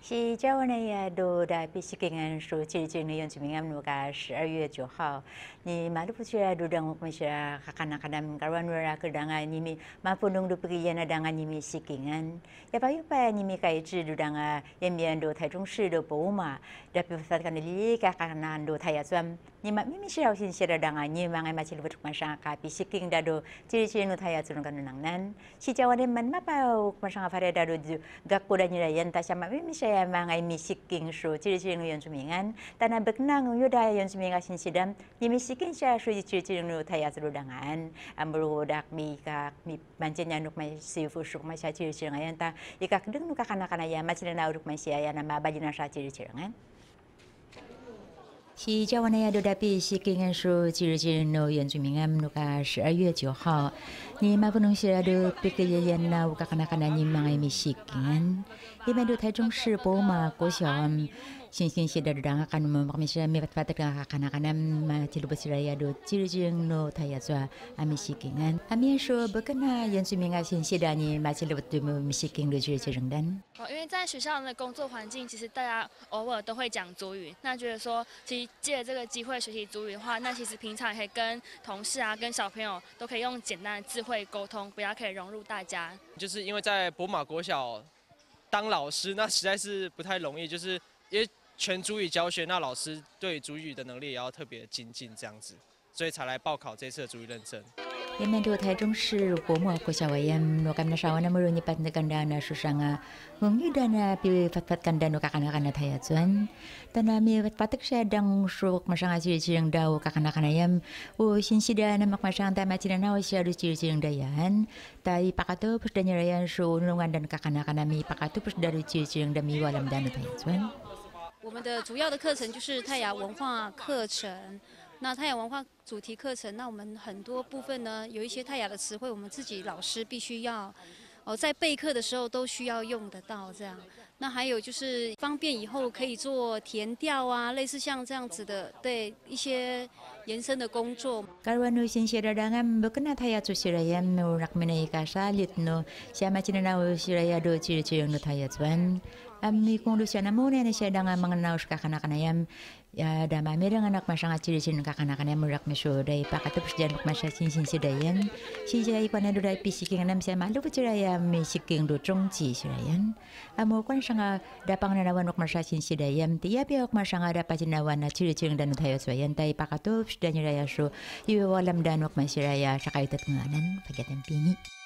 西加文的呀，都在比西根安说，其实呢，原住民安努个12月9号，ni malu pusia dudang manusia kakana-kana karuan wara kedangan nimi mapunung du pergi na dangan nimi sikingan ya payu pa nimi kai chi dudang yemian do tai zhong shi do boma da pi fasat kan li ka kana do tai ya swam ni ma mimi shi sin shi da dangan ni mangai ma chi lu tuk ma sha ka pi siking da do chi no tai ya zhong kan nang nan si jawan man ma pa ma sha fa da do gakko da ni da yan ta sha ma mimi shi ya mangai mi siking shu chi no yan chu mingan tanah beknang yo da yan chu minga sin sidam nimi siking siya so ciri-ciri nu thaya seludangan amro dak mi mancen yanuk mai sifu syuk mai siya ciri-ciri ngayan ta ikak deng nu kakana-kana ya macilena uruk mai siya ya nama bajina siya ciri-ciri ngan西加文呀，都在比西根安说，其实no原住民安那个12月9号，你马不能写的别个爷爷那我看看你忙咪西根，因为都台中市博马国小新写的当akan mempermisi mefatfat kanak-kanak macam berseraya do ciri-ciri no thaya zwa amisikingan ami说bekena原住民新写的你macam betul misiking do ciri-ciri dan 因为在学校的工作环境，其实大家偶尔都会讲族语。那觉得说，其实借这个机会学习族语的话，那其实平常也可以跟同事啊、跟小朋友都可以用简单的智慧沟通，比较可以融入大家。 就是因为在博马国小当老师，那实在是不太容易，就是因为全族语教学，那老师对族语的能力也要特别精进，这样子，所以才来报考这次的族语认证。 yang mendu台中市博莫国小wayam no kam na sawan na mulu ni pat na kanda na susanga ngungi dana pi fat kanda no kakana-kana thaya chuan tanami patak sya dang shruk masanga ciri-ciri daw kakana-kana yam o sinsida na makmasang ta macina na sya du ciri-ciri dayan tai pakato pus danya rayan shu nungan dan kakana-kana mi pakato pus dari ciri-ciri dami walam dan thaya chuan 我们的主要的课程就是泰雅文化课程。那泰雅文化主题课程，那我们很多部分呢，有一些泰雅的词汇，我们自己老师必须要在备课的时候都需要用得到这样。那还有就是方便以后可以做填调啊，类似像这样子的，对一些延伸的工作。 Karuan sin siradangam bekena thaya tu sirayam no rakmenai ka salit no siama cinana siraya do ciri-ciri no thaya tuan ami kung lu siya namune na siya danga mengenal kakana-kanayam ya dama merang anak masang ciri-ciri kakana-kanayam murak meso dai pakatu persjan masa sin sidayan si jai kwana do dai pisiking nam siya malu peciraya misiking do chongji sirayan amo kwan sanga dapang nanawan ok masa sin sidayam tiap ya ok masanga dapat jinawan na ciri-ciri dan thaya tuan dai pakatu persjan raya so iwalam dan ok masiraya sakay tatnganan pagatan pingi